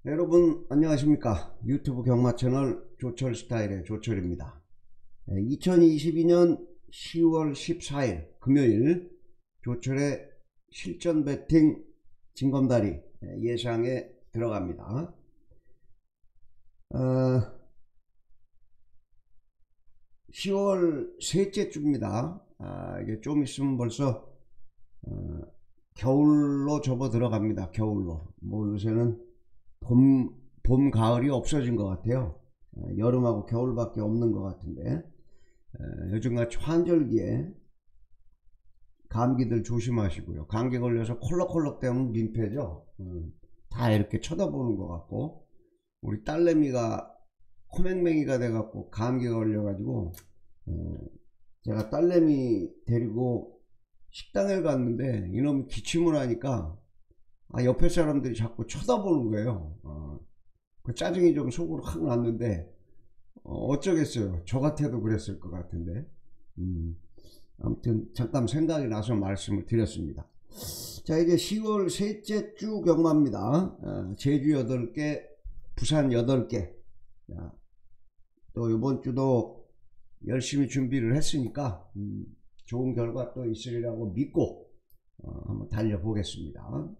여러분 안녕하십니까. 유튜브 경마 채널 조철 스타일의 조철입니다. 2022년 10월 14일 금요일 조철의 실전 배팅 징검다리 예상에 들어갑니다. 10월 셋째 주입니다. 이게 좀 있으면 벌써 겨울로 접어 들어갑니다. 겨울로. 뭐 요새는 봄, 가을이 없어진 것 같아요. 여름하고 겨울밖에 없는 것 같은데, 요즘같이 환절기에 감기들 조심하시고요. 감기 걸려서 콜록콜록 되면 민폐죠. 다 이렇게 쳐다보는 것 같고, 우리 딸내미가 코맹맹이가 돼갖고 감기 걸려가지고, 제가 딸내미 데리고 식당에 갔는데 이놈이 기침을 하니까 옆에 사람들이 자꾸 쳐다보는 거예요. 그 짜증이 좀 속으로 확 났는데 어쩌겠어요. 저 같아도 그랬을 것 같은데. 아무튼 잠깐 생각이 나서 말씀을 드렸습니다. 자, 이제 10월 셋째 주 경마입니다. 제주 8개, 부산 8개. 자, 또 이번 주도 열심히 준비를 했으니까 좋은 결과 또 있으리라고 믿고 한번 달려보겠습니다.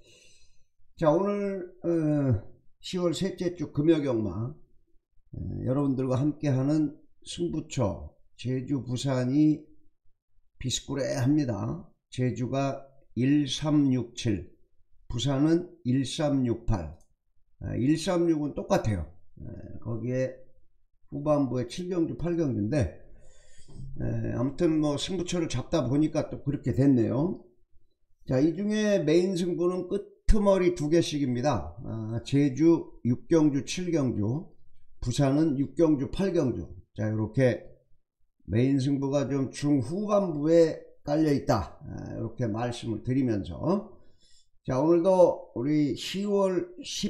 자, 오늘 10월 셋째 주 금요경마 여러분들과 함께하는 승부처 제주 부산이 비스꾸레합니다. 제주가 1367, 부산은 1368. 136은 똑같아요. 거기에 후반부에 7경주 8경주인데 아무튼 뭐 승부처를 잡다 보니까 또 그렇게 됐네요. 자, 이 중에 메인 승부는 끄트머리 2개씩입니다. 제주 6경주 7경주, 부산은 6경주 8경주. 자, 이렇게 메인 승부가 좀 중후반부에 깔려 있다, 이렇게 말씀을 드리면서, 자, 오늘도 우리 10월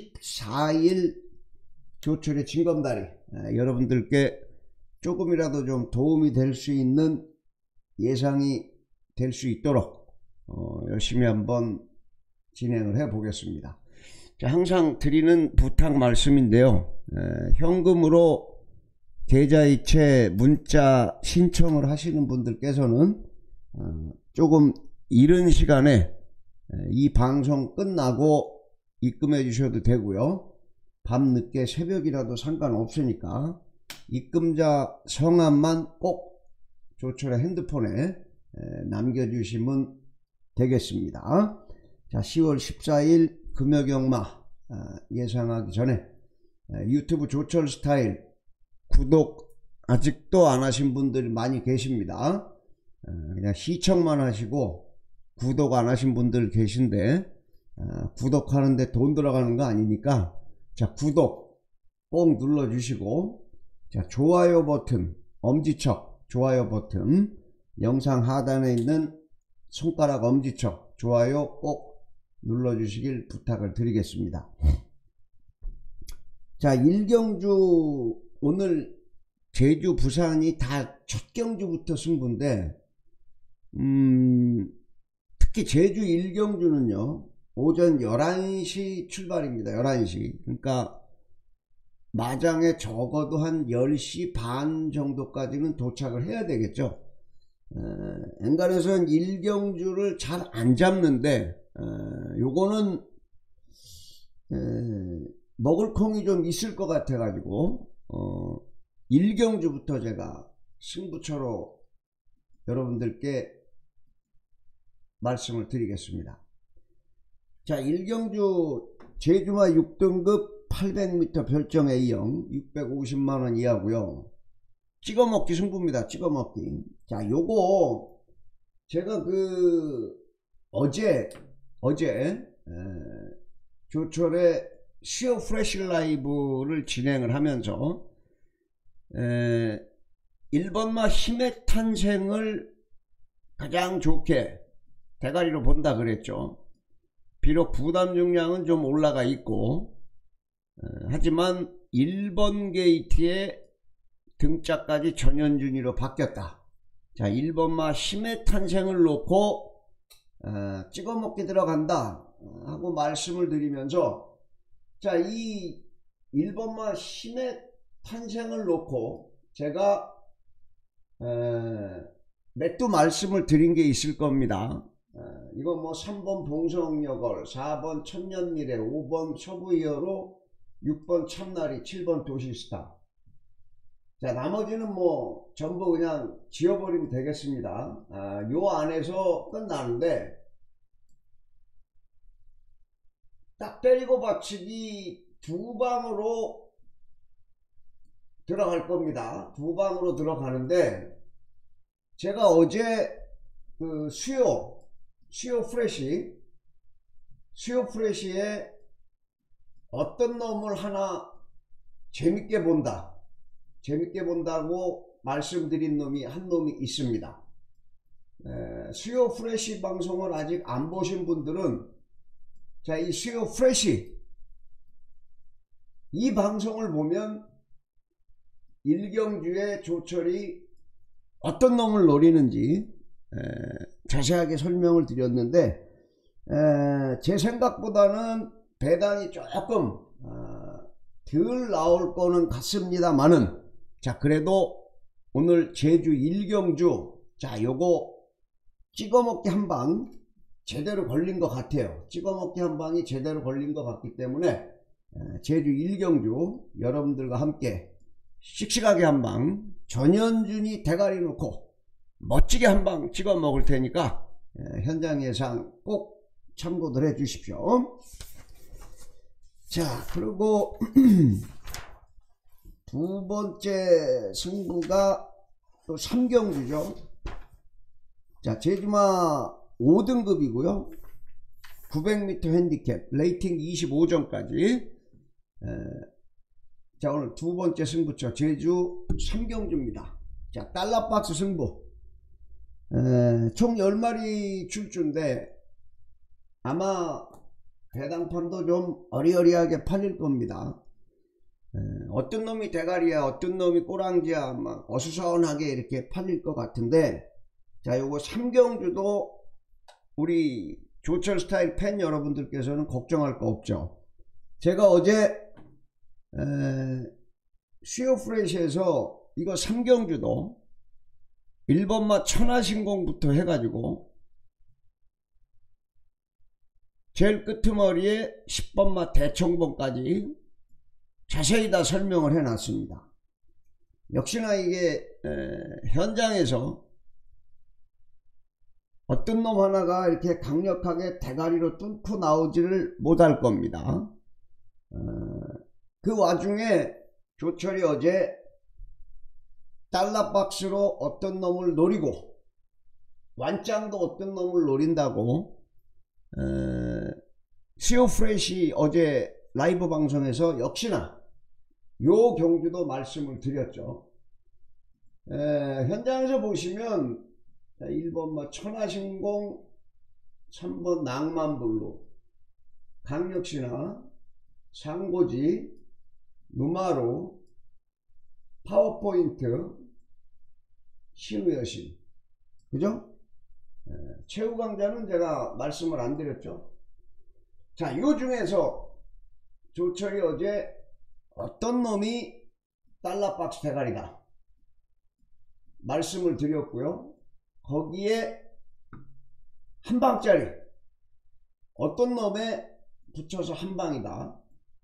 14일 조철의 징검다리 여러분들께 조금이라도 좀 도움이 될 수 있는 예상이 될 수 있도록 열심히 한번 진행을 해 보겠습니다. 자, 항상 드리는 부탁 말씀인데요. 현금으로 계좌이체 문자 신청을 하시는 분들께서는 조금 이른 시간에 이 방송 끝나고 입금해 주셔도 되고요. 밤늦게 새벽이라도 상관없으니까 입금자 성함만 꼭 조철의 핸드폰에 남겨주시면 되겠습니다. 자, 10월 14일 금요경마 예상하기 전에 유튜브 조철 스타일 구독 아직도 안 하신 분들이 많이 계십니다. 그냥 시청만 하시고 구독 안 하신 분들 계신데, 구독하는데 돈 들어가는 거 아니니까, 자, 구독 꼭 눌러 주시고, 자, 좋아요 버튼, 엄지척 좋아요 버튼, 영상 하단에 있는 손가락 엄지척 좋아요 꼭 눌러 주시길 부탁을 드리겠습니다. 자, 1경주 오늘 제주 부산이 다 첫 경주부터 승부인데, 특히 제주 1경주는요 오전 11시 출발입니다. 11시. 그러니까 마장에 적어도 한 10시 반 정도까지는 도착을 해야 되겠죠. 엔간에서는 1경주를 잘 안 잡는데, 요거는 먹을 콩이 좀 있을 것 같아 가지고 1경주부터 제가 승부처로 여러분들께 말씀을 드리겠습니다. 자, 1경주 제주마 6등급 800m 별정 A형 650만원 이하고요. 찍어먹기 승부입니다. 찍어먹기. 자, 요거 제가 어제 조철의 시어 프레시 라이브를 진행을 하면서 1번마 힘의 탄생을 가장 좋게 대가리로 본다 그랬죠. 비록 부담 중량은 좀 올라가 있고, 하지만 1번 게이트의 등짝까지 전현준이로 바뀌었다. 자, 1번마 힘의 탄생을 놓고 찍어먹기 들어간다 하고 말씀을 드리면서, 자, 이 1번마 힘의 탄생을 놓고 제가 몇 두 말씀을 드린 게 있을 겁니다. 이건 뭐 3번 봉성여걸, 4번 천년미래, 5번 서부이어로, 6번 참나리, 7번 도시스타. 자, 나머지는 뭐 전부 그냥 지워버리면 되겠습니다. 요 안에서 끝나는데, 딱 때리고 받치기 두 방으로 들어갈 겁니다. 두 방으로 들어가는데, 제가 어제 그 수요 프레시에 어떤 놈을 하나 재밌게 본다고 말씀드린 놈이 한 놈이 있습니다. 수요 프레시 방송을 아직 안 보신 분들은, 자, 이 수요 프레시 이 방송을 보면 일경주의 조철이 어떤 놈을 노리는지 자세하게 설명을 드렸는데, 제 생각보다는 배당이 조금 덜 나올 거는 같습니다만은, 자, 그래도 오늘 제주 일경주, 자, 요거 찍어먹기 한 방 제대로 걸린 것 같아요. 찍어먹기 한 방이 제대로 걸린 것 같기 때문에 제주 일경주 여러분들과 함께 씩씩하게 한 방, 전현준이 대가리 놓고 멋지게 한 방 찍어 먹을 테니까 현장 예상 꼭 참고들 해 주십시오. 자, 그리고 두 번째 승부가 또 3경주죠. 자, 제주마 5등급이고요 900m 핸디캡 레이팅 25점까지. 자, 오늘 두 번째 승부처 제주 3경주입니다. 자, 달러박스 승부. 총 10마리 출주인데 아마 배당판도 좀 어리어리하게 팔릴 겁니다. 어떤 놈이 대가리야, 어떤 놈이 꼬랑지야, 막 어수선하게 이렇게 팔릴 것 같은데, 자, 요거 3경주도 우리 조철 스타일 팬 여러분들께서는 걱정할 거 없죠. 제가 어제 수요 프레시에서 이거 3경주도 1번마 천하신공부터 해가지고 제일 끄트머리에 10번마 대청봉까지 자세히 다 설명을 해놨습니다. 역시나 이게 현장에서 어떤 놈 하나가 이렇게 강력하게 대가리로 뚫고 나오지를 못할 겁니다. 그 와중에 조철이 어제 달러박스로 어떤 놈을 노리고 완짱도 어떤 놈을 노린다고 수요 프레시 어제 라이브 방송에서 역시나 요 경주도 말씀을 드렸죠. 현장에서 보시면 1번 천하신공, 3번 낭만블루, 강력신화, 상고지, 누마루, 파워포인트, 신우여신, 그죠? 최후강자는 제가 말씀을 안 드렸죠. 자, 요 중에서 조철이 어제 어떤 놈이 달러박스 대가리다 말씀을 드렸고요. 거기에 한 방짜리 어떤 놈에 붙여서 한 방이다.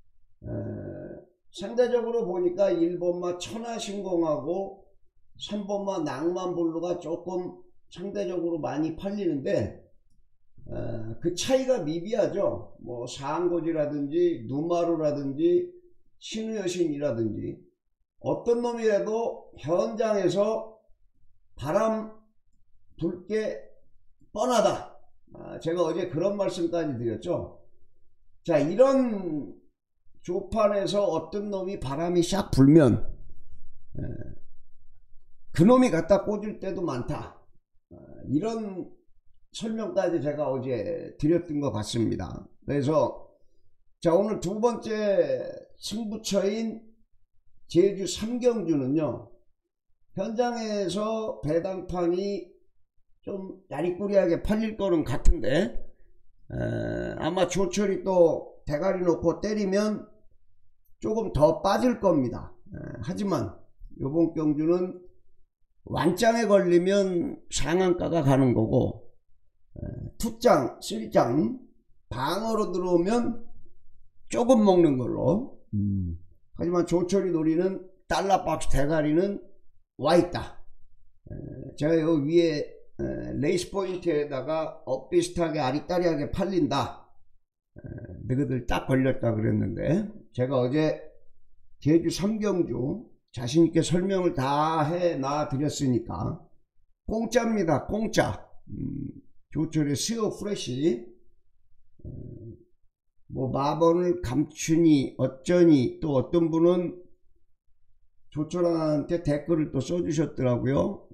상대적으로 보니까 1번마 천하신공하고 3번마 낭만블루가 조금 상대적으로 많이 팔리는데, 그 차이가 미비하죠. 뭐 상고지라든지 누마루라든지 신우여신이라든지 어떤 놈이라도 현장에서 바람 불게 뻔하다. 제가 어제 그런 말씀까지 드렸죠. 자, 이런 조판에서 어떤 놈이 바람이 샥 불면 그 놈이 갖다 꽂을 때도 많다. 이런 설명까지 제가 어제 드렸던 것 같습니다. 그래서 자, 오늘 두 번째 승부처인 제주 3경주는요 현장에서 배당판이 좀 야리꾸리하게 팔릴 거는 같은데, 아마 조철이 또 대가리 놓고 때리면 조금 더 빠질 겁니다. 하지만 이번 경주는 완장에 걸리면 상한가가 가는 거고, 투장, 쓰리장 방어로 들어오면 조금 먹는 걸로. 하지만 조철이 노리는 달러박스 대가리는 와있다. 제가 여기 위에 레이스 포인트에다가 엇비슷하게 아리따리하게 팔린다, 너희들 딱 걸렸다 그랬는데, 제가 어제 제주 3경주 자신있게 설명을 다 해놔 드렸으니까 공짜입니다. 공짜. 조철의 스요 프레시, 뭐 마번을 감추니 어쩌니, 또 어떤 분은 조철한테 댓글을 또 써주셨더라고요.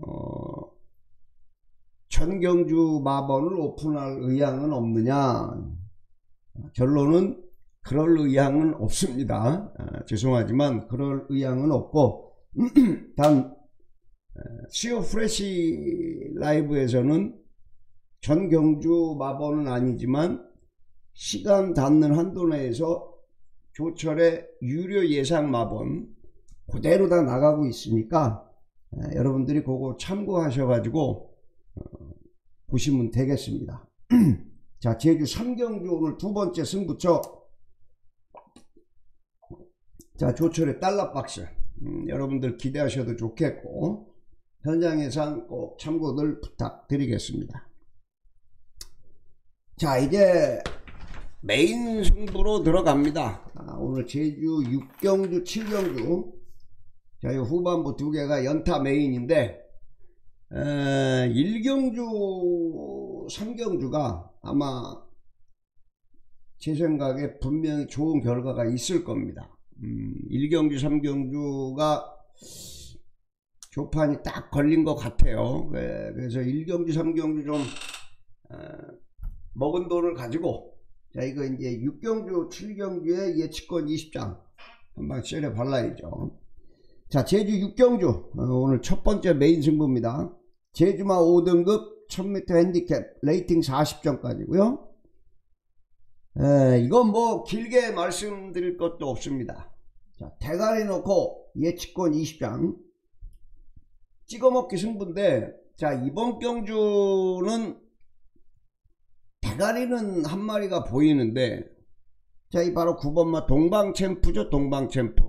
전경주 마번을 오픈할 의향은 없느냐. 결론은 그럴 의향은 없습니다. 죄송하지만 그럴 의향은 없고, 단 스요 프레시 라이브에서는 전경주 마번은 아니지만 시간 닿는 한도 내에서 조철의 유료 예상 마번 그대로 다 나가고 있으니까 여러분들이 그거 참고하셔 가지고 보시면 되겠습니다. 자, 제주 3경주 오늘 두 번째 승부처. 자, 조철의 달러박스, 여러분들 기대하셔도 좋겠고 현장 예상 꼭 참고들 부탁드리겠습니다. 자, 이제 메인 승부로 들어갑니다. 오늘 제주 6경주 7경주, 자, 이 후반부 두 개가 연타 메인인데, 1경주 3경주가 아마 제 생각에 분명히 좋은 결과가 있을 겁니다. 1경주 3경주가 조판이 딱 걸린 것 같아요. 그래서 1경주 3경주 좀 먹은 돈을 가지고, 자, 이거 이제 6경주 7경주의 예측권 20장 한방 쎄려 발라야죠. 자, 제주 6경주 오늘 첫 번째 메인 승부입니다. 제주마 5등급 1000m 핸디캡 레이팅 40점까지고요. 이건 뭐 길게 말씀드릴 것도 없습니다. 자, 대가리 놓고 예측권 20장 찍어먹기 승부인데, 자, 이번 경주는 대가리는 한 마리가 보이는데, 자, 이 바로 9번마 동방챔프죠. 동방챔프.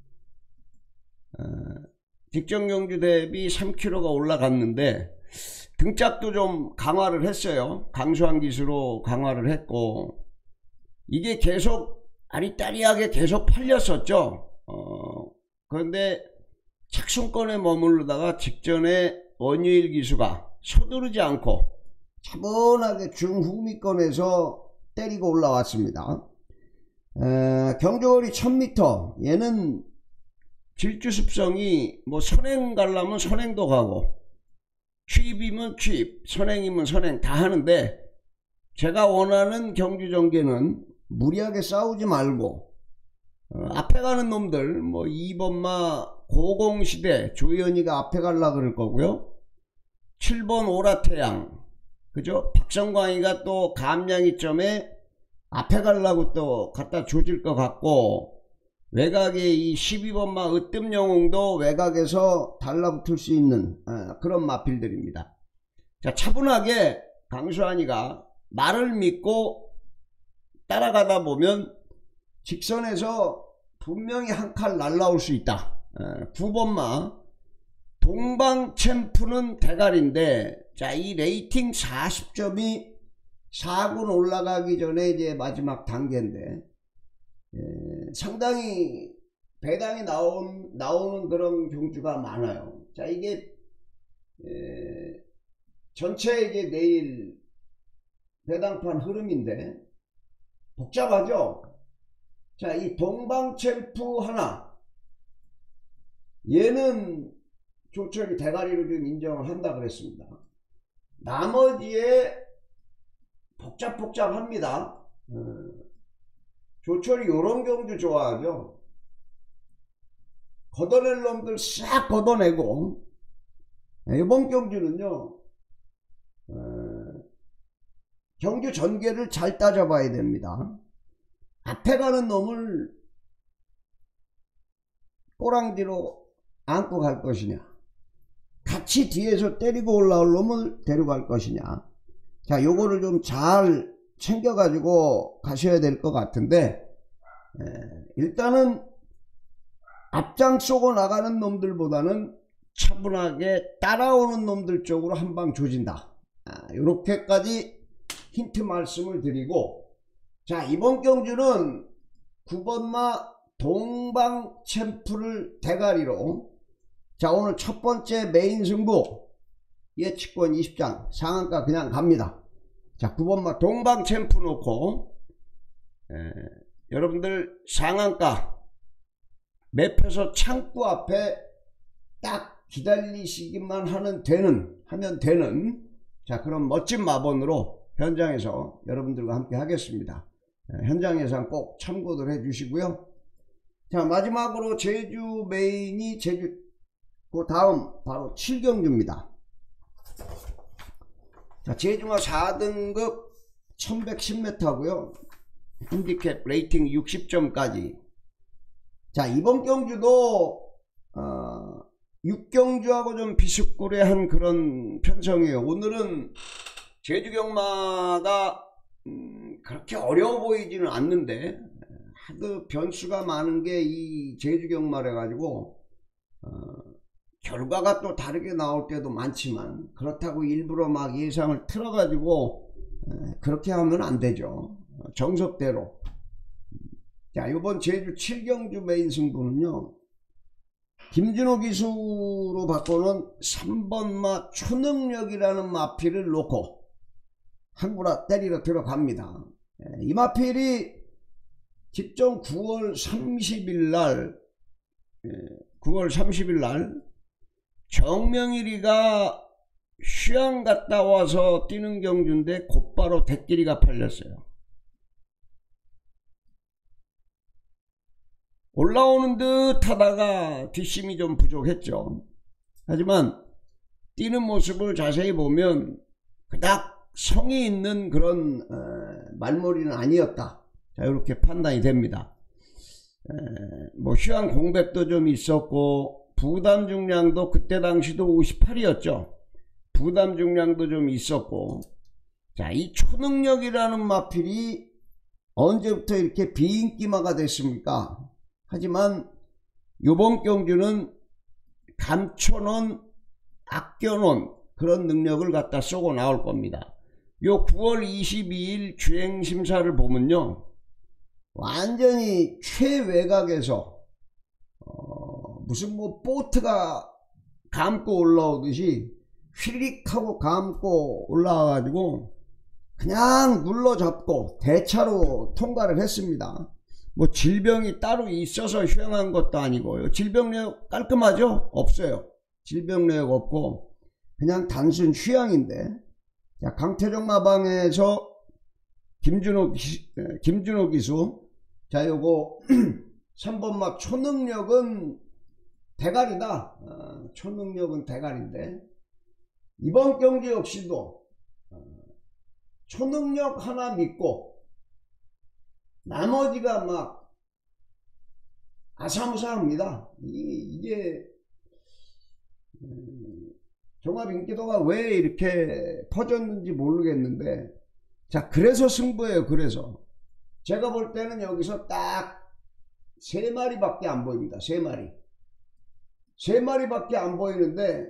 직전 경주 대비 3kg가 올라갔는데 등짝도 좀 강화를 했어요. 강수한 기수로 강화를 했고, 이게 계속 아리따리하게 계속 팔렸었죠. 그런데 착순권에 머무르다가 직전에 원유일 기수가 서두르지 않고 차분하게 중후미권에서 때리고 올라왔습니다. 경주거리 1000m, 얘는 질주 습성이 뭐 선행 가려면 선행도 가고 취입이면 취입, 선행이면 선행 다 하는데, 제가 원하는 경주 전개는 무리하게 싸우지 말고 앞에 가는 놈들, 뭐 2번마 고공시대 조현이가 앞에 갈라 그럴 거고요. 7번 오라태양, 그죠? 박성광이가 또 감량이점에 앞에 가려고 또 갖다 조질 것 같고, 외곽에 이 12번마 으뜸영웅도 외곽에서 달라붙을 수 있는 그런 마필들입니다. 자, 차분하게 강수환이가 말을 믿고 따라가다 보면 직선에서 분명히 한 칼 날라올 수 있다. 9번마 동방챔프는 대가리인데, 자, 이 레이팅 40점이 4군 올라가기 전에 이제 마지막 단계인데, 상당히 배당이 나오는 그런 경주가 많아요. 자, 이게 전체 이제 내일 배당판 흐름인데 복잡하죠. 자, 이 동방챔프 하나, 얘는 조철이 대가리로 좀 인정을 한다 그랬습니다. 나머지에 복잡합니다. 조철이 요런 경주 좋아하죠. 걷어낼 놈들 싹 걷어내고, 이번 경주는요, 경주 전개를 잘 따져봐야 됩니다. 앞에 가는 놈을 꼬랑지로 안고 갈 것이냐, 같이 뒤에서 때리고 올라올 놈을 데려갈 것이냐. 자, 요거를 좀 잘 챙겨 가지고 가셔야 될 것 같은데, 일단은 앞장서고 나가는 놈들보다는 차분하게 따라오는 놈들 쪽으로 한 방 조진다. 이렇게까지 힌트 말씀을 드리고, 자, 이번 경주는 9번마 동방 챔프를 대가리로, 자, 오늘 첫 번째 메인 승부 예측권 20장 상한가 그냥 갑니다. 자, 9번마 동방 챔프 놓고 여러분들 상한가 맵에서 창구 앞에 딱 기다리시기만 하면 되는 자, 그런 멋진 마번으로 현장에서 여러분들과 함께 하겠습니다. 현장 예상 꼭 참고들 해 주시고요. 자, 마지막으로 제주 메인이 그 다음 바로 7경주입니다. 자, 제주가 4등급 1110m고요 핸디캡 레이팅 60점까지. 자, 이번 경주도 6경주하고 좀 비스꾸레한 그런 편성이에요. 오늘은 제주 경마가 그렇게 어려워 보이지는 않는데 하도 변수가 많은 게 이 제주 경마래 가지고 결과가 또 다르게 나올 때도 많지만, 그렇다고 일부러 막 예상을 틀어 가지고 그렇게 하면 안 되죠. 정석대로. 자, 이번 제주 7경주 메인 승부는요, 김준호 기수로 바꾸는 3번마 초능력이라는 마필을 놓고 한구라 때리러 들어갑니다. 이 마필이 직전 9월 30일 날 정명일이가 휴양 갔다 와서 뛰는 경주인데 곧바로 대끼리가 팔렸어요. 올라오는 듯 하다가 뒷심이 좀 부족했죠. 하지만 뛰는 모습을 자세히 보면 그닥 성이 있는 그런 말머리는 아니었다. 자, 이렇게 판단이 됩니다. 뭐 휴양 공백도 좀 있었고, 부담 중량도 그때 당시도 58이었죠. 부담 중량도 좀 있었고, 자, 이 초능력이라는 마필이 언제부터 이렇게 비인기마가 됐습니까? 하지만 요번 경주는 감춰놓은, 아껴놓은 그런 능력을 갖다 쏘고 나올 겁니다. 요 9월 22일 주행심사를 보면요, 완전히 최외곽에서 무슨 뭐 보트가 감고 올라오듯이 휘릭하고 감고 올라와 가지고 그냥 눌러잡고 대차로 통과를 했습니다. 뭐 질병이 따로 있어서 휴양한 것도 아니고요. 질병력 깔끔하죠? 없어요. 질병력 없고 그냥 단순 휴양인데, 자, 강태정 마방에서 김준호 기수, 자, 요거 3번마 초능력은 대가리다. 초능력은 대가리인데, 이번 경기 역시도 초능력 하나 믿고 나머지가 막 아사무사합니다. 이게 종합 인기도가 왜 이렇게 퍼졌는지 모르겠는데, 자, 그래서 승부예요. 그래서 제가 볼 때는 여기서 딱 3마리밖에 안 보입니다. 3마리밖에 안 보이는데,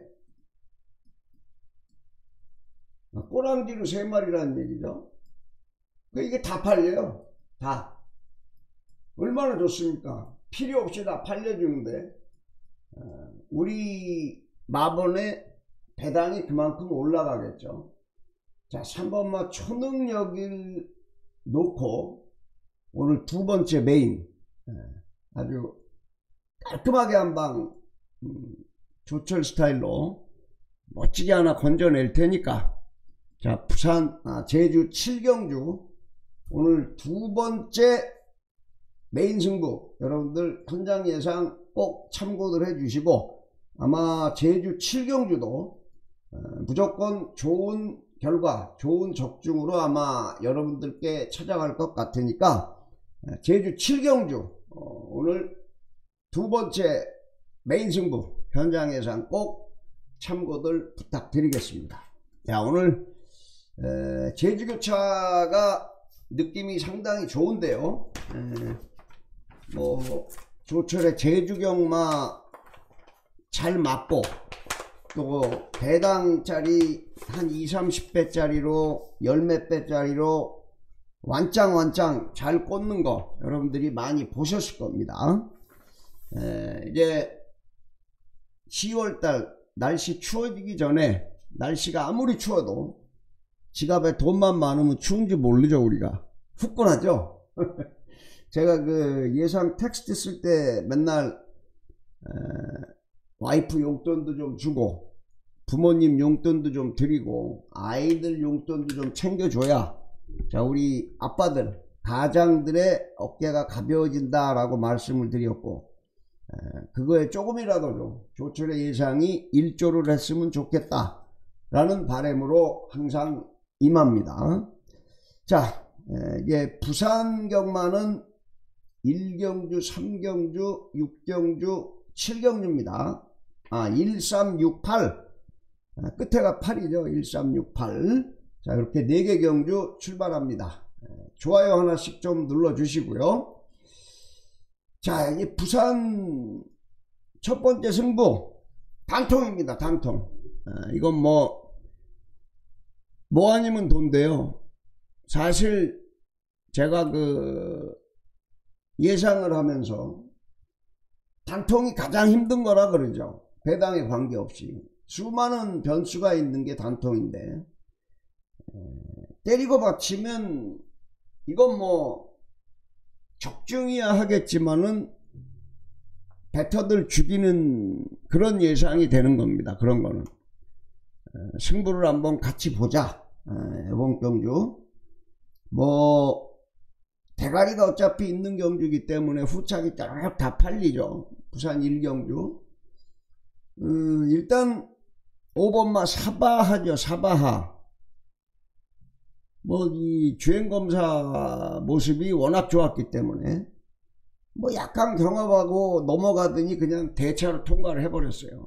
꼬랑지로 3마리라는 얘기죠. 이게 다 팔려요. 다. 얼마나 좋습니까? 필요 없이 다 팔려주는데, 우리 마번의 배당이 그만큼 올라가겠죠. 자, 3번마 초능력을 놓고 오늘 두 번째 메인, 아주 깔끔하게 한방 조철 스타일로 멋지게 하나 건져낼 테니까, 자, 제주 7경주 오늘 두 번째 메인 승부 여러분들 현장 예상 꼭 참고들 해 주시고, 아마 제주 7경주도 무조건 좋은 결과, 좋은 적중으로 아마 여러분들께 찾아갈 것 같으니까, 제주 7경주 오늘 두 번째 메인 승부 현장 예상 꼭 참고들 부탁드리겠습니다. 자, 오늘 제주교차가 느낌이 상당히 좋은데요. 뭐 조철의 제주경마 잘 맞고, 또 배당짜리 한 20~30배짜리로 열몇 배짜리로 완짱 잘 꽂는 거 여러분들이 많이 보셨을 겁니다. 이제 10월달 날씨 추워지기 전에, 날씨가 아무리 추워도 지갑에 돈만 많으면 추운지 모르죠. 우리가 후끈하죠. 제가 그 예상 텍스트 쓸 때 맨날 와이프 용돈도 좀 주고, 부모님 용돈도 좀 드리고, 아이들 용돈도 좀 챙겨줘야, 자, 우리 아빠들 가장들의 어깨가 가벼워진다 라고 말씀을 드렸고, 그거에 조금이라도 좀 조철의 예상이 일조를 했으면 좋겠다 라는 바람으로 항상 임합니다. 자, 이제 부산 경마는 1경주, 3경주, 6경주, 7경주입니다. 1368, 끝에가 8이죠. 1368. 자, 이렇게 4개 경주 출발합니다. 좋아요 하나씩 좀 눌러 주시고요. 자, 이 부산 첫 번째 승부 단통입니다. 단통. 이건 뭐 아니면 돈데요. 사실 제가 그 예상을 하면서 단통이 가장 힘든 거라 그러죠. 배당에 관계없이 수많은 변수가 있는 게 단통인데, 때리고 받치면 이건 뭐 적중이야 하겠지만은 배터들 죽이는 그런 예상이 되는 겁니다. 그런 거는 승부를 한번 같이 보자. 이번 경주 뭐 대가리가 어차피 있는 경주이기 때문에 후착이 쫙 다 팔리죠. 부산 1경주. 일단 5번마 사바하죠. 사바하. 뭐 이 주행검사 모습이 워낙 좋았기 때문에 뭐 약간 경합하고 넘어가더니 그냥 대차로 통과를 해버렸어요.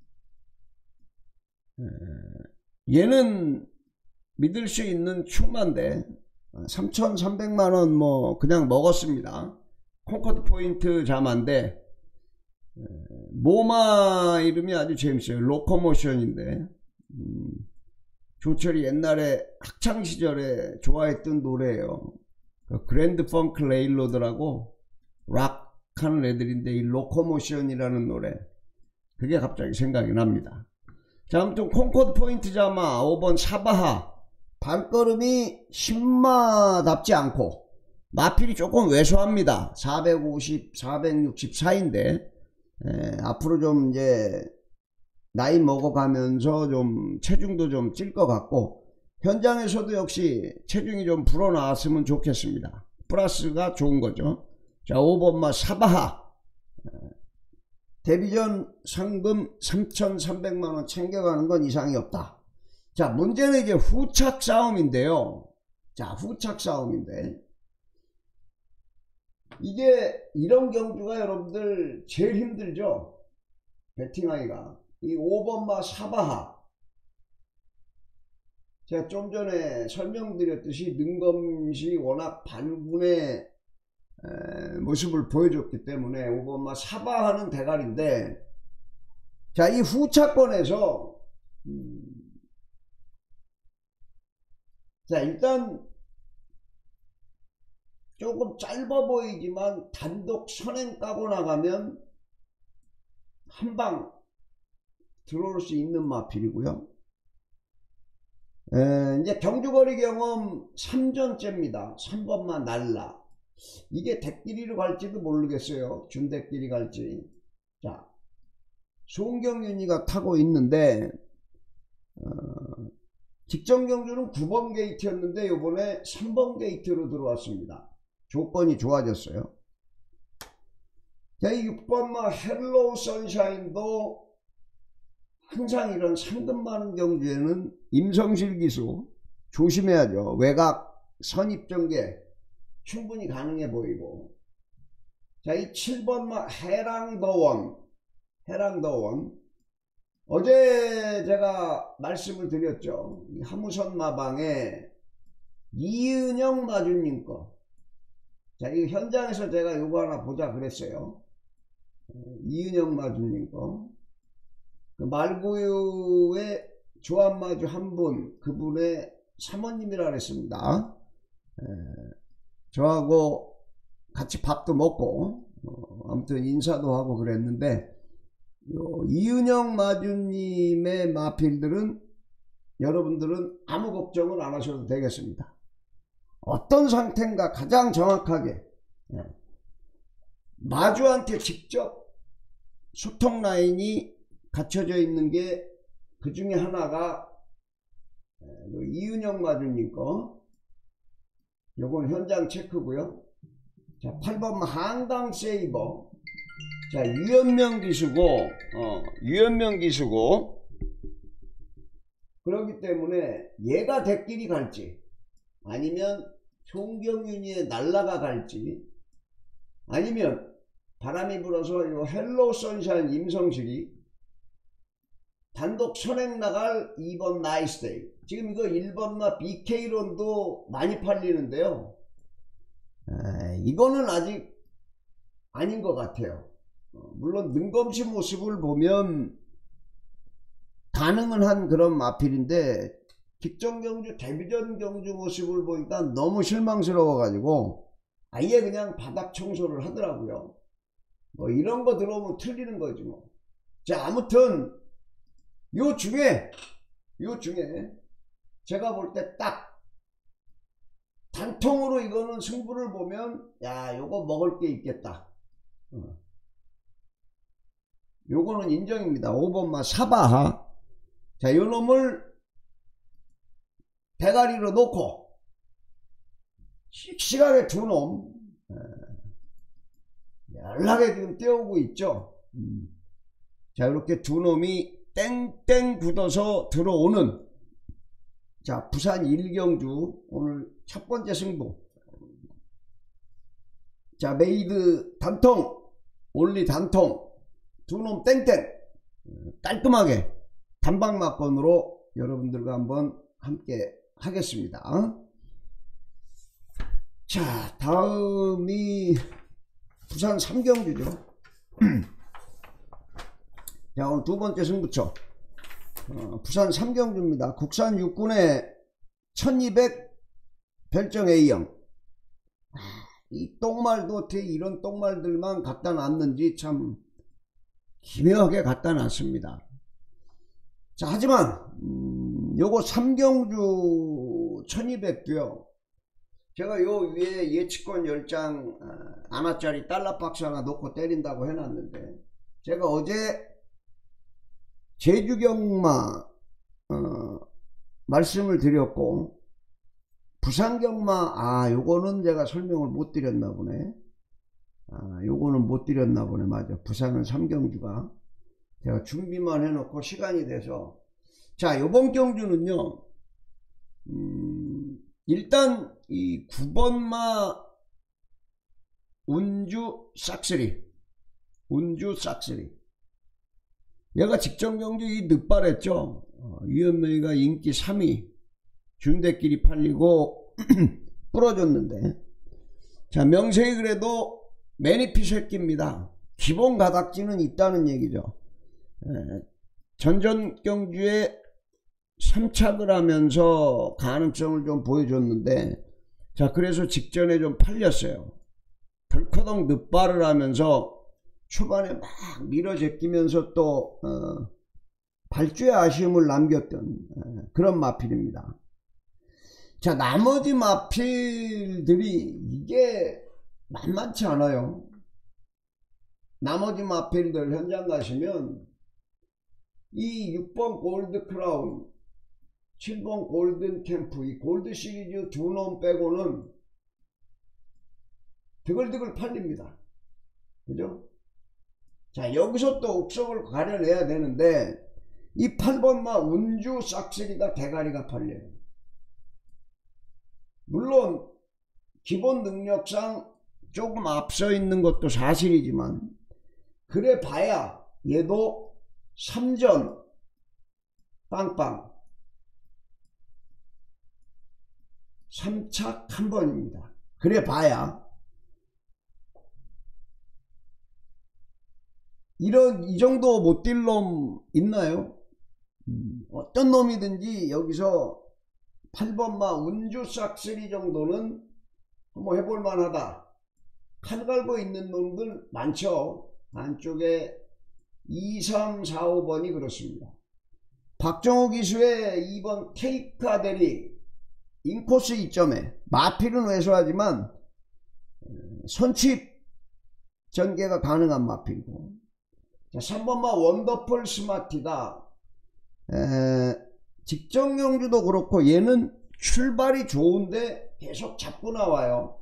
얘는 믿을 수 있는 충만데 3,300만원 뭐 그냥 먹었습니다. 콩코드 포인트 자마인데 모마 이름이 아주 재밌어요. 로코모션인데 조철이 옛날에 학창시절에 좋아했던 노래예요. 그랜드 펑크 레일로드라고 락 하는 애들인데, 이 로코모션이라는 노래, 그게 갑자기 생각이 납니다. 자, 아무튼 콩코드 포인트 자마 5번 사바하, 발걸음이 신마답지 않고 마필이 조금 왜소합니다. 450, 460 사이인데 앞으로 좀 이제 나이 먹어가면서 좀 체중도 좀 찔 것 같고, 현장에서도 역시 체중이 좀 불어나왔으면 좋겠습니다. 플러스가 좋은 거죠. 자, 5번마 사바하, 데뷔전 상금 3,300만원 챙겨가는 건 이상이 없다. 자, 문제는 이제 후착 싸움인데요. 자, 후착 싸움인데, 이게 이런 경주가 여러분들 제일 힘들죠. 배팅하기가. 이 5번마 사바하, 제가 좀 전에 설명드렸듯이 능검시 워낙 반군의 모습을 보여줬기 때문에 5번마 사바하는 대가리인데, 자, 이 후차권에서 자, 일단 조금 짧아 보이지만 단독 선행 까고 나가면 한방 들어올 수 있는 마필이고요. 이제 경주거리 경험 3전째입니다. 3번만 날라. 이게 대끼리로 갈지도 모르겠어요. 준대끼리 갈지. 자, 송경윤이가 타고 있는데 직전 경주는 9번 게이트였는데 요번에 3번 게이트로 들어왔습니다. 조건이 좋아졌어요. 자, 이 6번마 헬로우 선샤인도 항상 이런 상금 많은 경주에는 임성실 기수 조심해야죠. 외곽 선입전개 충분히 가능해 보이고, 자, 이 7번마 해랑더원 해랑더원. 어제 제가 말씀을 드렸죠. 하무선 마방에 이은영 마주님 거. 자, 이 현장에서 제가 요거 하나 보자 그랬어요. 이은영 마주님 거. 그 말구유의 조합마주 한 분, 그분의 사모님이라 그랬습니다. 저하고 같이 밥도 먹고 아무튼 인사도 하고 그랬는데, 이은영 마주님의 마필들은 여러분들은 아무 걱정을 안 하셔도 되겠습니다. 어떤 상태인가 가장 정확하게 마주한테 직접 소통 라인이 갖춰져 있는 게 그 중에 하나가 이은영 마주님 거. 요건 현장 체크고요. 자, 8번 한강 세이버. 자, 유연명 기수고 그렇기 때문에 얘가 대끼리 갈지 아니면 송경윤이의 날라가 갈지 아니면 바람이 불어서 요 헬로우 선샤인 임성실이 단독 선행 나갈 2번 나이스데이. 지금 이거 1번마 BK론도 많이 팔리는데요. 이거는 아직 아닌 것 같아요. 물론 능검시 모습을 보면 가능은 한 그런 마필인데 직전경주 데뷔전 경주 모습을 보니까 너무 실망스러워 가지고 아예 그냥 바닥 청소를 하더라고요. 뭐 이런 거 들어오면 틀리는 거지 뭐. 자, 아무튼 요 중에 제가 볼 때 딱 단통으로 이거는 승부를 보면 야, 요거 먹을 게 있겠다. 요거는 인정입니다. 5번마 사바하. 자, 요 놈을 대가리로 놓고 씩씩하게 두 놈 연락에 지금 떼오고 있죠. 자, 이렇게 두 놈이 땡땡 굳어서 들어오는, 자, 부산 1경주 오늘 첫 번째 승부. 자, 메이드 단통, 올리 단통, 두 놈 땡땡 깔끔하게 단박막건으로 여러분들과 한번 함께 하겠습니다. 자, 다음이 부산 3경주죠. 자, 오늘 두 번째 승부처 부산 3경주입니다. 국산 육군의 1200 별정 A형. 이 똥말도 어떻게 이런 똥말들만 갖다 놨는지 참 기묘하게 갖다 놨습니다. 자, 하지만 요거 3경주 1200도요. 제가 요 위에 예측권 10장 하나짜리 달러박스 하나 놓고 때린다고 해놨는데, 제가 어제 제주경마 말씀을 드렸고 부산경마 요거는 제가 설명을 못 드렸나 보네. 요거는 못 드렸나 보네. 맞아. 부산은 3경주가 제가 준비만 해놓고 시간이 돼서. 자, 요번 경주는요, 일단 이 9번마 운주 싹쓸이, 얘가 직전경주 이 늦발했죠. 유연명이가 인기 3위 준대끼리 팔리고 부러졌는데, 자, 명색이 그래도 매니피 새끼입니다. 기본 가닥지는 있다는 얘기죠. 전전경주에 3착을 하면서 가능성을 좀 보여줬는데, 자, 그래서 직전에 좀 팔렸어요. 덜커덩 늦발을 하면서 초반에 막 밀어 제끼면서 또 발주의 아쉬움을 남겼던 그런 마필입니다. 자, 나머지 마필들이 이게 만만치 않아요. 나머지 마필들 현장 가시면 이 6번 골드 크라운, 7번 골든 캠프, 이 골드 시리즈 두 놈 빼고는 드글드글 팔립니다. 그죠? 자, 여기서 또 옥석을 가려내야 되는데, 이 8번마 운주 싹쓸이가 대가리가 팔려요. 물론 기본 능력상 조금 앞서 있는 것도 사실이지만, 그래 봐야 얘도 3전 빵빵 3착 한 번입니다. 그래 봐야 이 정도 못 뛸 놈 있나요? 어떤 놈이든지 여기서 8번마 운주 싹쓸이 정도는 한번 해볼 만하다. 칼 갈고 있는 놈들 많죠. 안쪽에 2, 3, 4, 5번이 그렇습니다. 박정호 기수의 2번 케이카 대리 인코스 2점에 마필은 왜소하지만 손칩 전개가 가능한 마필이고, 자, 3번마 원더풀 스마티다. 직정경주도 그렇고 얘는 출발이 좋은데 계속 잡고 나와요.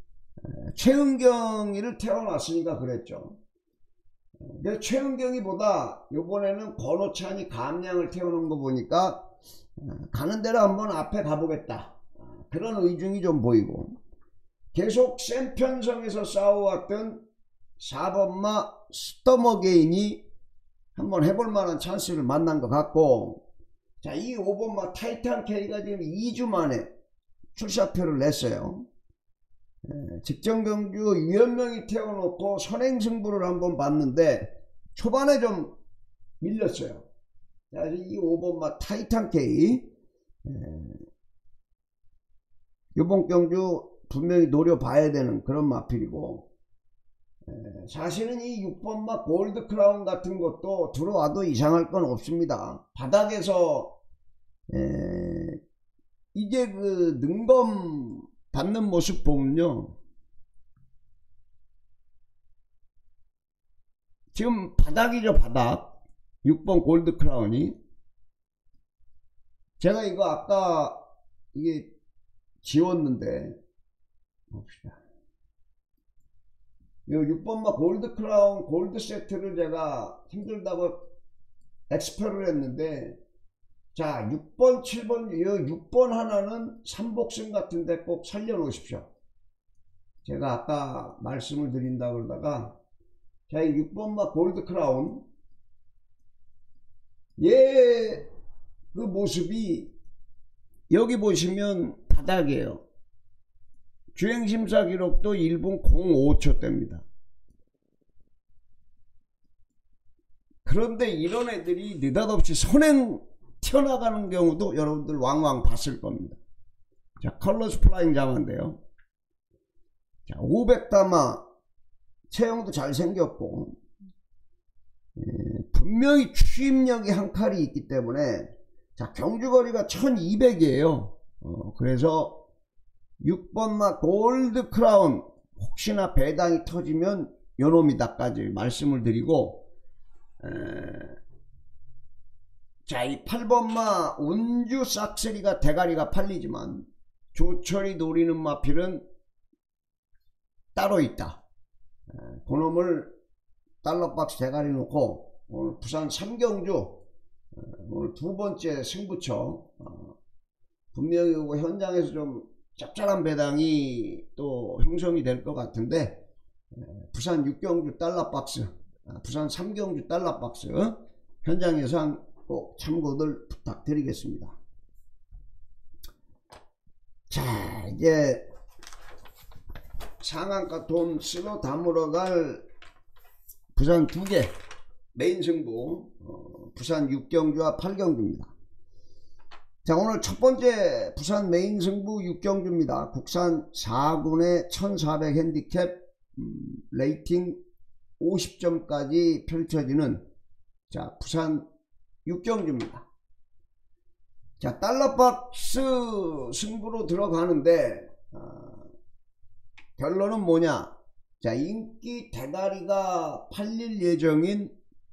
최은경이를 태워놨으니까 그랬죠. 근데 최은경이보다 요번에는 권오찬이 감량을 태우는 거 보니까 가는 대로 한번 앞에 가보겠다, 그런 의중이 좀 보이고, 계속 센 편성에서 싸워왔던 4번마 스토머게인이 한번 해볼 만한 찬스를 만난 것 같고, 자, 이 5번마 타이탄 K가 지금 2주 만에 출사표를 냈어요. 직전경주 유현명이 태워놓고 선행승부를 한번 봤는데 초반에 좀 밀렸어요. 자, 이 5번마 타이탄 K 이번 경주 분명히 노려봐야 되는 그런 마필이고, 사실은 이 6번마 골드 크라운 같은 것도 들어와도 이상할 건 없습니다. 바닥에서 이게 그 능검 받는 모습 보면요, 지금 바닥이죠, 바닥. 6번 골드 크라운이. 제가 이거 아까 이게 지웠는데 봅시다. 요 6번마 골드 크라운 골드 세트를 제가 힘들다고 엑스페를 했는데, 자, 6번 7번 요 6번 하나는 삼복승 같은데 꼭 살려 놓으십시오. 제가 아까 말씀을 드린다 그러다가, 자, 이 6번마 골드 크라운 얘 그 모습이 여기 보시면 바닥이에요. 주행심사 기록도 1분 05초대입니다. 그런데 이런 애들이 느닷없이 선행 튀어나가는 경우도 여러분들 왕왕 봤을 겁니다. 자, 컬러스 플라잉 자마인데요. 자, 500담아 체형도 잘생겼고, 분명히 추임력이 한 칼이 있기 때문에, 자, 경주거리가 1200이에요. 그래서 6번마 골드 크라운 혹시나 배당이 터지면 요놈이다까지 말씀을 드리고, 자, 이 8번마 운주 싹쓸이가 대가리가 팔리지만 조철이 노리는 마필은 따로 있다. 그놈을 달러박스 대가리 놓고 오늘 부산 삼경주 오늘 두 번째 승부처, 분명히 현장에서 좀 짭짤한 배당이 또 형성이 될 것 같은데, 부산 6경주 달러박스, 부산 3경주 달러박스 현장 예상 꼭 참고들 부탁드리겠습니다. 자, 이제 상한가 돈 쓸어 담으러 갈 부산 2개 메인 승부, 부산 6경주와 8경주입니다. 자, 오늘 첫 번째 부산 메인 승부 6경주입니다. 국산 4군의 1400 핸디캡, 레이팅 50점까지 펼쳐지는, 자, 부산 6경주입니다. 자, 달러박스 승부로 들어가는데, 결론은 뭐냐? 자, 인기 대가리가 팔릴 예정인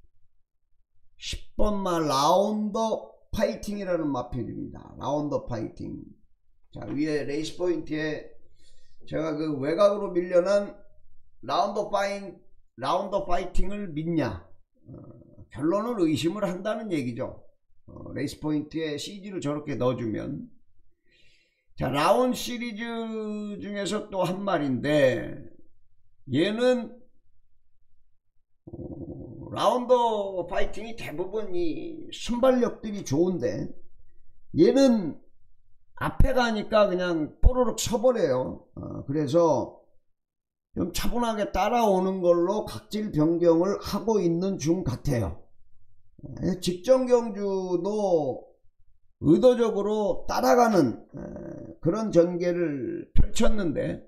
10번마 라운더 파이팅이라는 마필입니다. 라운더 파이팅. 자, 위에 레이스 포인트에 제가 그 외곽으로 밀려난 라운더 파이팅을 믿냐? 결론은 의심을 한다는 얘기죠. 레이스 포인트에 CG를 저렇게 넣어주면. 자, 라운 시리즈 중에서 또 한 마리인데, 얘는 라운더 파이팅이 대부분 이 순발력들이 좋은데 얘는 앞에 가니까 그냥 뽀로록 서버려요. 그래서 좀 차분하게 따라오는 걸로 각질 변경을 하고 있는 중 같아요. 직전 경주도 의도적으로 따라가는 그런 전개를 펼쳤는데,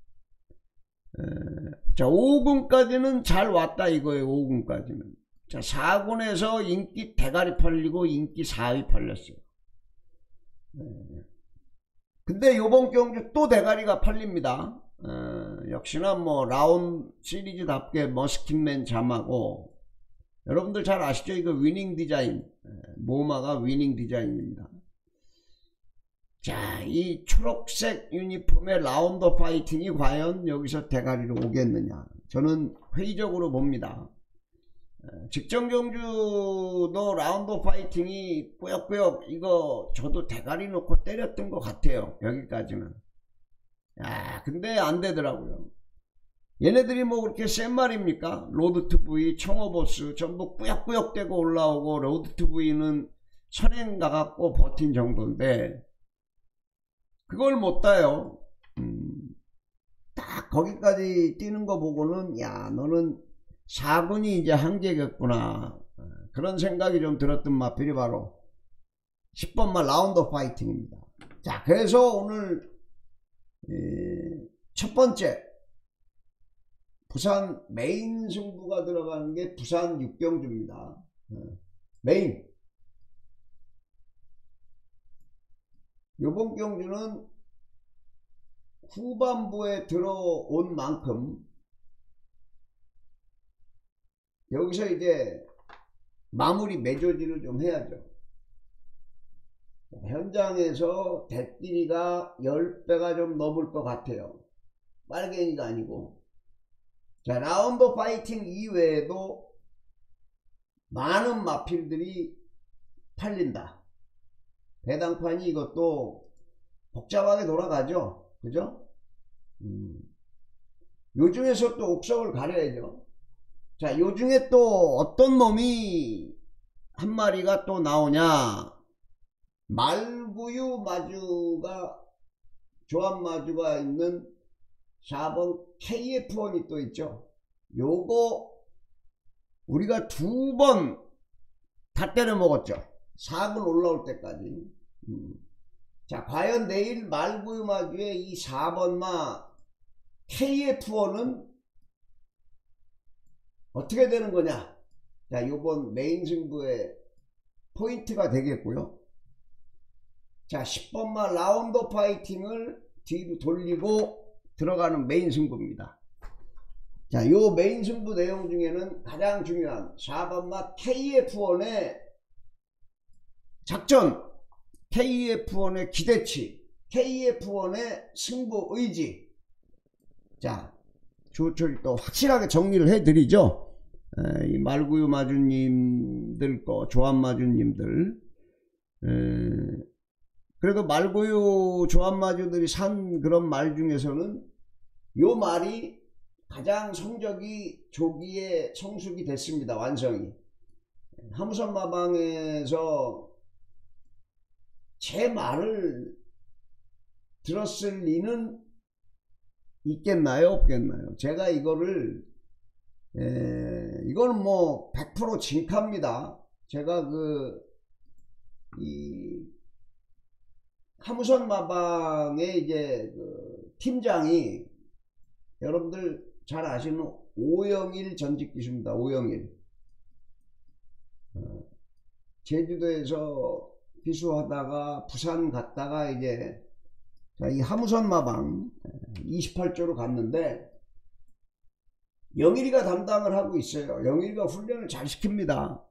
자 5군까지는 잘 왔다 이거예요. 5군까지는. 자 4군에서 인기 대가리 팔리고 인기 4위 팔렸어요. 근데 요번 경주 또 대가리가 팔립니다. 역시나 뭐 라운 시리즈답게 머스킷맨 잠하고, 여러분들 잘 아시죠? 이거 위닝 디자인, 모마가 위닝 디자인입니다. 자, 이 초록색 유니폼의 라운더 파이팅이 과연 여기서 대가리로 오겠느냐, 저는 회의적으로 봅니다. 직전 경주도 라운더 파이팅이 꾸역꾸역 이거 저도 대가리 놓고 때렸던 것 같아요. 여기까지는. 근데 안 되더라고요. 얘네들이 뭐 그렇게 센 말입니까? 로드 투 V, 청어보스 전부 꾸역꾸역 대고 올라오고, 로드 투 V는 선행 가갖고 버틴 정도인데 그걸 못 따요. 딱 거기까지 뛰는 거 보고는 야, 너는 4군이 이제 한계겠구나, 그런 생각이 좀 들었던 마필이 바로 10번마 라운더 파이팅입니다. 자, 그래서 오늘 첫 번째 부산 메인 승부가 들어가는 게 부산 육경주입니다. 메인. 요번 경주는 후반부에 들어온 만큼 여기서 이제 마무리 매조지를 좀 해야죠. 현장에서 대끼리가 10배가 좀 넘을 것 같아요. 빨갱이가 아니고. 자, 라운더 파이팅 이외에도 많은 마필들이 팔린다. 배당판이 이것도 복잡하게 돌아가죠. 그죠? 요 중에서 또 옥석을 가려야죠. 자, 요 중에 또 어떤 놈이 한 마리가 또 나오냐. 말구유 마주가, 조합 마주가 있는 4번 KF1이 또 있죠. 요거 우리가 2번 다 때려 먹었죠. 4군 올라올 때까지. 자, 과연 내일 말구유 마주의 이 4번마 KF1은 어떻게 되는 거냐. 자, 요번 메인 승부의 포인트가 되겠고요. 자, 10번마 라운더 파이팅을 뒤로 돌리고 들어가는 메인 승부입니다. 자, 요 메인 승부 내용 중에는 가장 중요한 4번마 KF1의 작전, KF1의 기대치, KF1의 승부 의지. 자, 조철이 또 확실하게 정리를 해드리죠. 이 말구유 마주님들 거, 조합 마주님들. 그래도 말구유 조합 마주들이 산 그런 말 중에서는 요 말이 가장 성적이 조기에 성숙이 됐습니다. 완성이. 하무선 마방에서 제 말을 들었을 리는 있겠나요? 없겠나요? 제가 이거를 이거는 뭐 100% 징크합니다. 제가 이 하무선 마방의 이제 팀장이 여러분들 잘 아시는 오영일 전직 기수입니다. 오영일. 제주도에서 기수하다가 부산 갔다가 이제 이 하무선 마방 28조로 갔는데 영일이가 담당을 하고 있어요. 영일이가 훈련을 잘 시킵니다.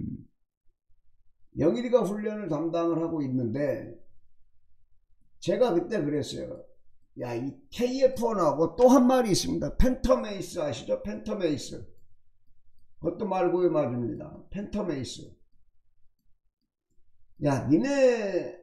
영일이가 훈련을 담당을 하고 있는데 제가 그때 그랬어요. 야, 이 KF1하고 또 한 마리 있습니다. 팬텀에이스 아시죠? 팬텀에이스. 그것도 말구유 마주입니다. 팬텀에이스. 야, 니네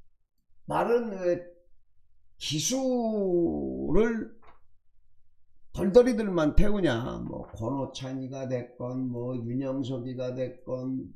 말은 왜 기수를 덜덜이들만 태우냐. 뭐 권오찬이가 됐건 뭐 윤영석이가 됐건.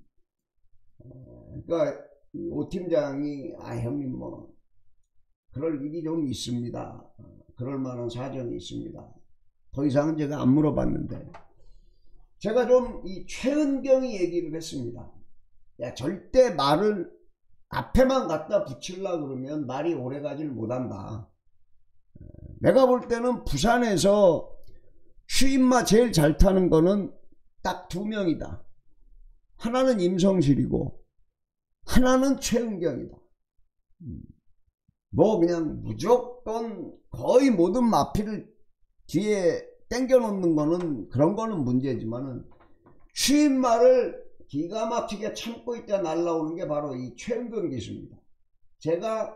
그러니까 오 팀장이 형님 뭐 그럴 일이 좀 있습니다. 그럴 만한 사정이 있습니다. 더 이상은 제가 안 물어봤는데, 제가 좀 이 최은경이 얘기를 했습니다. 야, 절대 말을 앞에만 갖다 붙이려고 그러면 말이 오래가질 못한다. 내가 볼 때는 부산에서 추임마 제일 잘 타는 거는 딱 두 명이다. 하나는 임성실이고 하나는 최은경이다. 뭐 그냥 무조건 거의 모든 마피를 뒤에 땡겨 놓는 거는, 그런 거는 문제지만은 추임말을 기가 막히게 참고 있다 날라오는 게 바로 이 최은경 기수입니다. 제가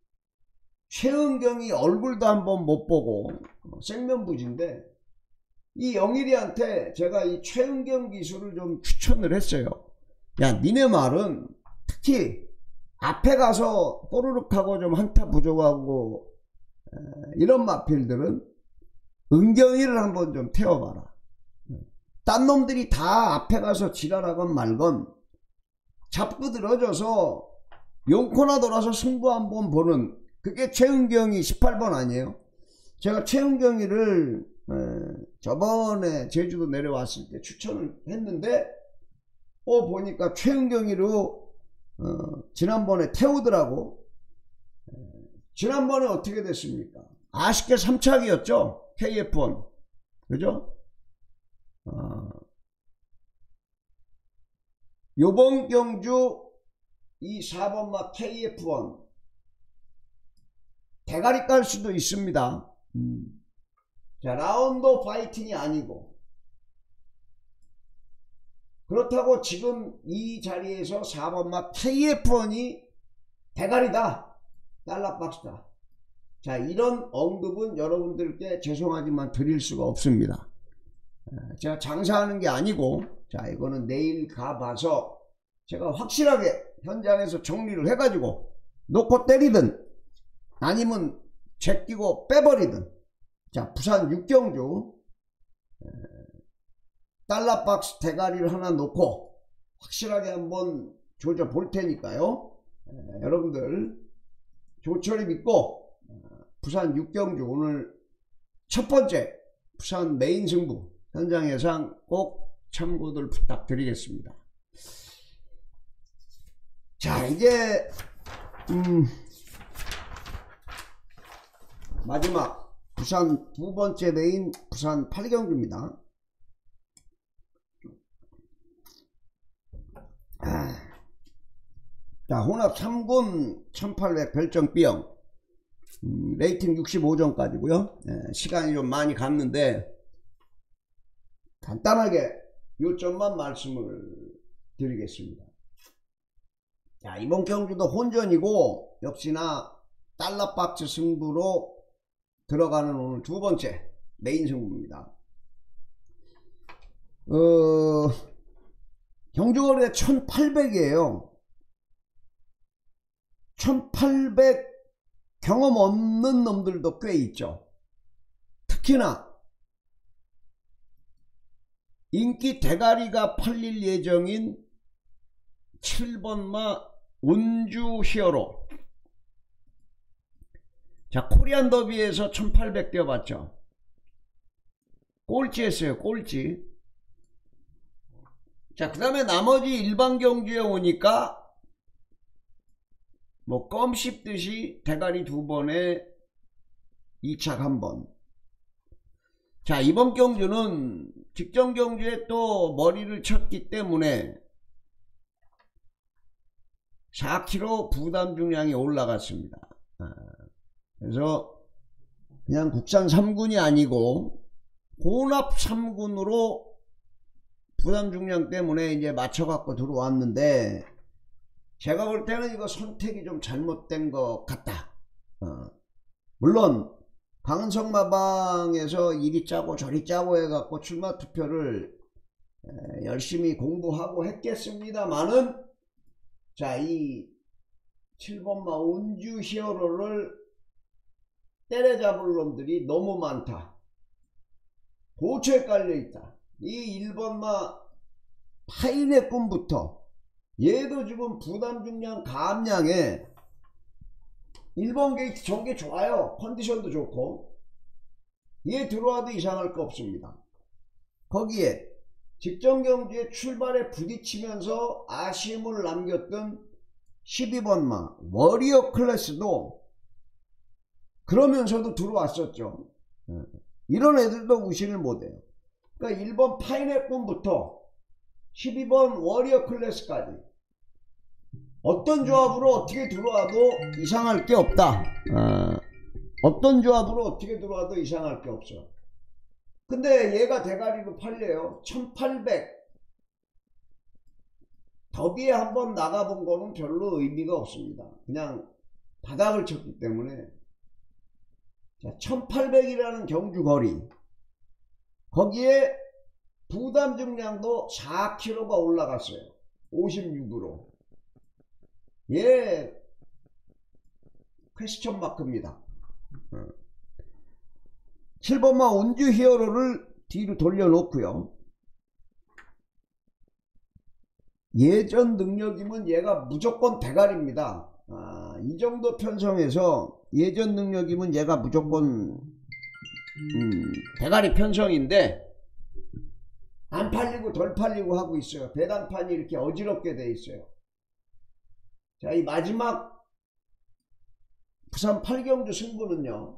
최은경이 얼굴도 한번 못 보고 생면부진데, 이 영일이한테 제가 이 최은경 기수를 좀 추천을 했어요. 야, 니네 말은 특히 앞에 가서 뽀르륵 하고 좀 한타 부족하고 이런 마필들은 은경이를 한번 좀 태워봐라. 딴 놈들이 다 앞에 가서 지랄하건 말건 잡고 들어져서 용코나 돌아서 승부 한번 보는, 그게 최은경이 18번 아니에요? 제가 최은경이를 저번에 제주도 내려왔을 때 추천을 했는데 보니까 최은경이로 지난번에 태우더라고. 지난번에 어떻게 됐습니까? 아쉽게 3착이었죠. KF1 그죠? 요번 경주 이 4번마 KF1 대가리 깔 수도 있습니다. 자, 라운드 파이팅이 아니고, 그렇다고 지금 이 자리에서 4번마 KF1이 대가리다, 달러박스다, 자, 이런 언급은 여러분들께 죄송하지만 드릴 수가 없습니다. 제가 장사하는 게 아니고, 자, 이거는 내일 가봐서 제가 확실하게 현장에서 정리를 해가지고 놓고 때리든 아니면 제끼고 빼버리든, 자, 부산 육경주 달러박스 대가리를 하나 놓고 확실하게 한번 조져 볼 테니까요. 여러분들 조철이 믿고 부산 육경주 오늘 첫 번째 부산 메인 승부 현장 예상 꼭 참고들 부탁드리겠습니다. 자, 이제 마지막 부산 두 번째 대인 부산 8경주입니다. 자, 혼합 3군 1800 별정 B형, 레이팅 65점까지고요. 시간이 좀 많이 갔는데 간단하게 요점만 말씀을 드리겠습니다. 자, 이번 경주도 혼전이고 역시나 달러박스 승부로 들어가는 오늘 두 번째 메인 승부입니다. 경주거리가 1800이에요 1800 경험 없는 놈들도 꽤 있죠. 특히나 인기 대가리가 팔릴 예정인 7번마 운주 히어로. 자, 코리안 더비에서 1800 뛰어봤죠. 꼴찌 했어요, 꼴찌. 자, 그 다음에 나머지 일반 경주에 오니까 뭐 껌 씹듯이 대가리 2번에 2착 1번. 자, 이번 경주는 직전 경주에 또 머리를 쳤기 때문에 4kg 부담 중량이 올라갔습니다. 그래서 그냥 국산 3군이 아니고 혼합 3군으로 부담 중량 때문에 이제 맞춰갖고 들어왔는데, 제가 볼 때는 이거 선택이 좀 잘못된 것 같다. 물론 강은성마방에서 이리 짜고 저리 짜고 해갖고 출마 투표를 열심히 공부하고 했겠습니다만은, 자, 이 7번마 운주 히어로를 때려잡을 놈들이 너무 많다. 고초에 깔려있다. 이 1번마 파인의 꿈부터 얘도 지금 부담 중량 감량에 1번 게이트 전개 좋아요. 컨디션도 좋고 얘 들어와도 이상할 거 없습니다. 거기에 직전 경주에 출발에 부딪히면서 아쉬움을 남겼던 12번마 워리어 클래스도 그러면서도 들어왔었죠. 이런 애들도 무시를 못해요. 그러니까 1번 파인의 꿈부터 12번 워리어 클래스까지 어떤 조합으로 어떻게 들어와도 이상할 게 없다. 어떤 조합으로 어떻게 들어와도 이상할 게 없어. 근데 얘가 대가리로 팔려요. 1800 더비에 한번 나가본 거는 별로 의미가 없습니다. 그냥 바닥을 쳤기 때문에. 자, 1800이라는 경주 거리, 거기에 부담 중량도 4kg가 올라갔어요. 56으로. 예, 퀘스천 마크입니다. 7번마 운주 히어로를 뒤로 돌려놓고요. 예전 능력이면 얘가 무조건 대가리입니다. 이 정도 편성에서 예전 능력이면 얘가 무조건 대가리 편성인데 안 팔리고 덜 팔리고 하고 있어요. 배당판이 이렇게 어지럽게 돼 있어요. 자, 이 마지막 부산 8경주 승부는요,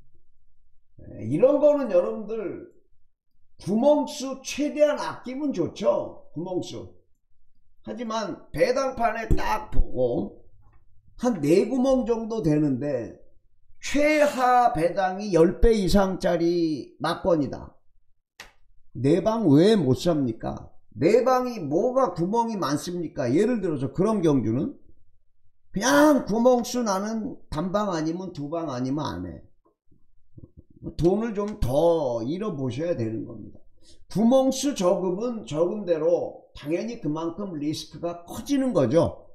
이런 거는 여러분들 구멍수 최대한 아끼면 좋죠. 구멍수. 하지만 배당판에 딱 보고 한 4구멍 정도 되는데 최하 배당이 10배 이상짜리 막권이다. 4방 왜 못 삽니까? 4방이 뭐가 구멍이 많습니까? 예를 들어서 그런 경주는 그냥 구멍수 나는 단방 아니면 2방 아니면 안 해. 돈을 좀 더 잃어보셔야 되는 겁니다. 구멍수 적으면 적은 대로 당연히 그만큼 리스크가 커지는 거죠.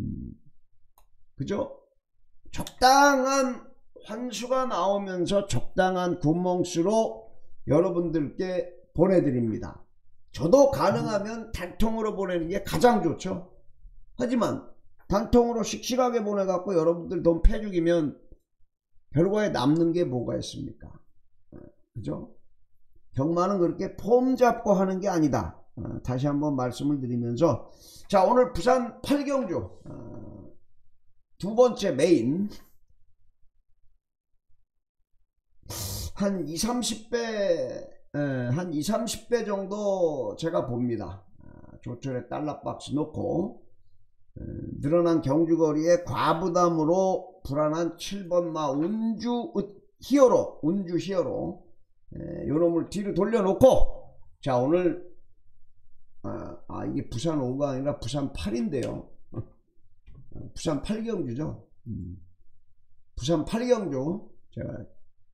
그죠? 적당한 환수가 나오면서 적당한 구멍수로 여러분들께 보내드립니다. 저도 가능하면 단통으로 보내는 게 가장 좋죠. 하지만 단통으로 씩씩하게 보내갖고 여러분들 돈 패죽이면 결과에 남는 게 뭐가 있습니까? 그죠? 경마는 그렇게 폼 잡고 하는 게 아니다. 다시 한번 말씀을 드리면서, 자, 오늘 부산 8경주 두 번째 메인 한 20-30배 한 20-30배 정도 제가 봅니다. 조철에 달러박스 놓고 늘어난 경주거리에 과부담으로 불안한 7번마 운주 히어로 요놈을 뒤로 돌려놓고, 자, 오늘 이게 부산 5가 아니라 부산 8인데요 부산 8경주죠. 부산 8경주 제가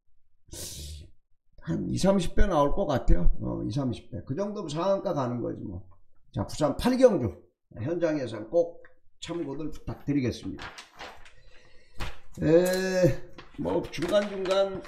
한 20-30배 나올 것 같아요. 20-30배 그 정도면 상한가 가는 거지 뭐. 자, 부산 8경주 현장에서 꼭 참고들 부탁드리겠습니다. 뭐 중간중간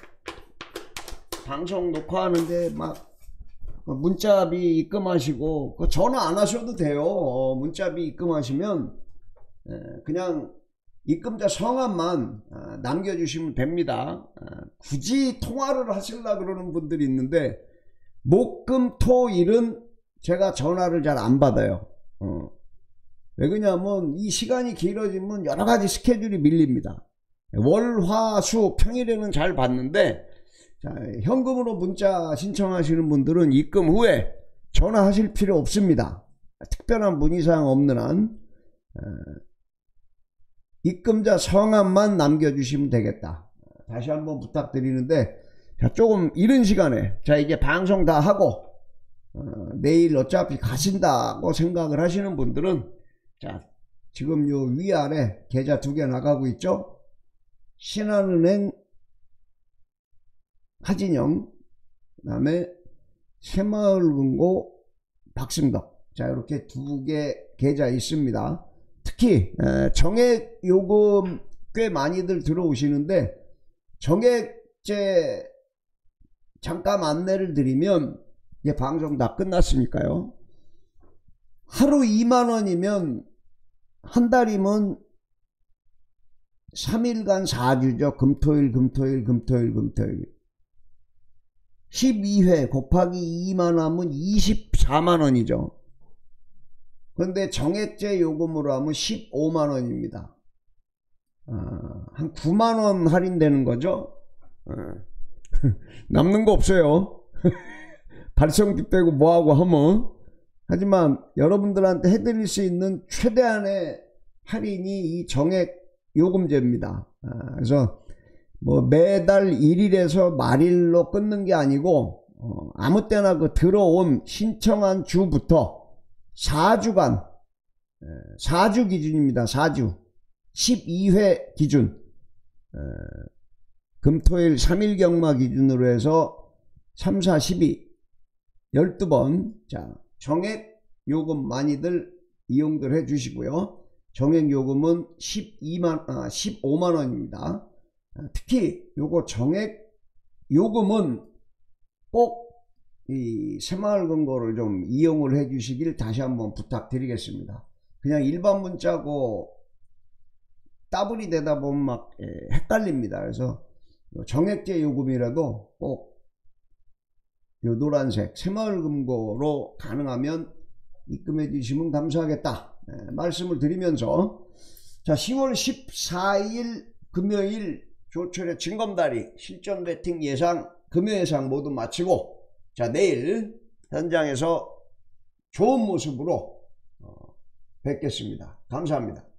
방송 녹화하는데 막 문자비 입금하시고 전화 안 하셔도 돼요. 문자비 입금하시면 그냥 입금자 성함만 남겨주시면 됩니다. 굳이 통화를 하시려고 그러는 분들이 있는데 목금토일은 제가 전화를 잘 안 받아요. 왜 그러냐면 이 시간이 길어지면 여러가지 스케줄이 밀립니다. 월, 화, 수, 평일에는 잘 받는데, 자, 현금으로 문자 신청하시는 분들은 입금 후에 전화하실 필요 없습니다. 특별한 문의사항 없는 한 입금자 성함만 남겨주시면 되겠다. 다시 한번 부탁드리는데, 자, 조금 이른 시간에, 자, 이제 방송 다 하고 내일 어차피 가신다고 생각을 하시는 분들은, 자, 지금 요 위아래 계좌 2개 나가고 있죠. 신한은행 하진영, 그 다음에 새마을금고 박승덕, 자, 이렇게 2개 계좌 있습니다. 특히 정액 요금 꽤 많이들 들어오시는데 정액제 잠깐 안내를 드리면, 이제 방송 다 끝났으니까요. 하루 2만원이면 한 달이면 3일간 4주죠. 금토일 12회 곱하기 2만 하면 24만원이죠. 그런데 정액제 요금으로 하면 15만원입니다. 한 9만원 할인되는 거죠. 남는 거 없어요. 발송비 빼고 뭐하고 하면. 하지만 여러분들한테 해드릴 수 있는 최대한의 할인이 이 정액 요금제입니다. 그래서 뭐 매달 1일에서 말일로 끊는 게 아니고 아무 때나 그 들어온 신청한 주부터 4주간 4주 기준입니다. 4주 12회 기준 금토일 3일 경마 기준으로 해서 3, 4, 12 12번 자 정액 요금 많이들 이용들 해 주시고요. 정액 요금은 15만원입니다. 특히 요거 정액 요금은 꼭 이 새마을금고를 좀 이용을 해 주시길 다시 한번 부탁드리겠습니다. 그냥 일반 문자고 따블이 되다 보면 막 헷갈립니다. 그래서 정액제 요금이라도 꼭 요 노란색 새마을금고로 가능하면 입금해 주시면 감사하겠다 말씀을 드리면서, 자 10월 14일 금요일 조철의 징검다리 실전 배팅 예상 금요 예상 모두 마치고, 자 내일 현장에서 좋은 모습으로 뵙겠습니다. 감사합니다.